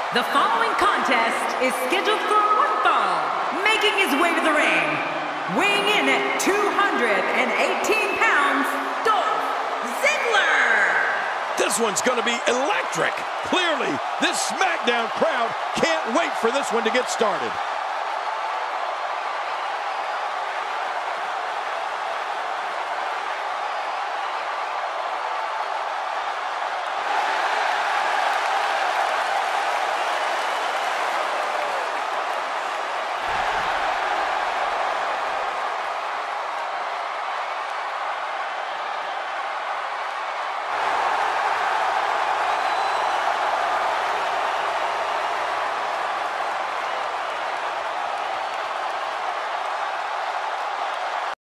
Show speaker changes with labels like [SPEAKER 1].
[SPEAKER 1] The following contest is scheduled for one fall. Making his way to the ring, weighing in at 218 pounds, Dolph Ziggler.
[SPEAKER 2] This one's going to be electric. Clearly, this SmackDown crowd can't wait for this one to get started.